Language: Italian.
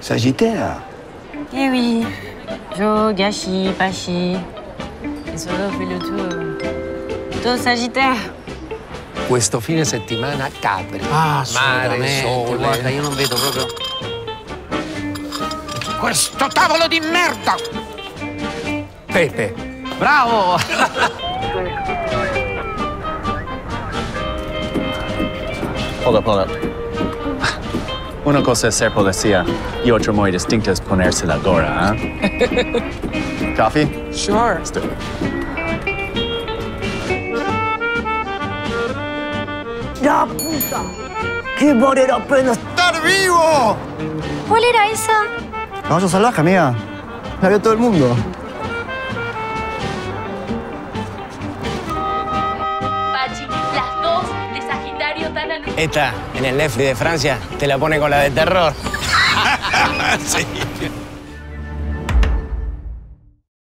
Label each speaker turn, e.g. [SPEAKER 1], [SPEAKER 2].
[SPEAKER 1] Sagittaire.
[SPEAKER 2] Eh oui. Jo, gâchis, Pachi. E solo per il tuo Sagittaire.
[SPEAKER 3] Questo fine settimana Capri. Mare, sole.
[SPEAKER 4] Guarda, io non vedo proprio...
[SPEAKER 3] Questo tavolo di merda! Pepe.
[SPEAKER 4] Bravo!
[SPEAKER 5] Hold up. Una cosa es ser policía y otra muy distinta es ponerse la gorra, ¿eh? Coffee?
[SPEAKER 3] Sure.
[SPEAKER 5] Let's do it.
[SPEAKER 6] ¡La puta! ¡Qué vale la pena estar vivo!
[SPEAKER 7] ¿Cuál era esa?
[SPEAKER 6] Caballo salvaje, amiga. La vio todo el mundo.
[SPEAKER 7] Pachi, las dos de Sagitario están al...
[SPEAKER 4] Esta, en el Netflix de Francia, te la pone con la de terror.
[SPEAKER 3] Sí.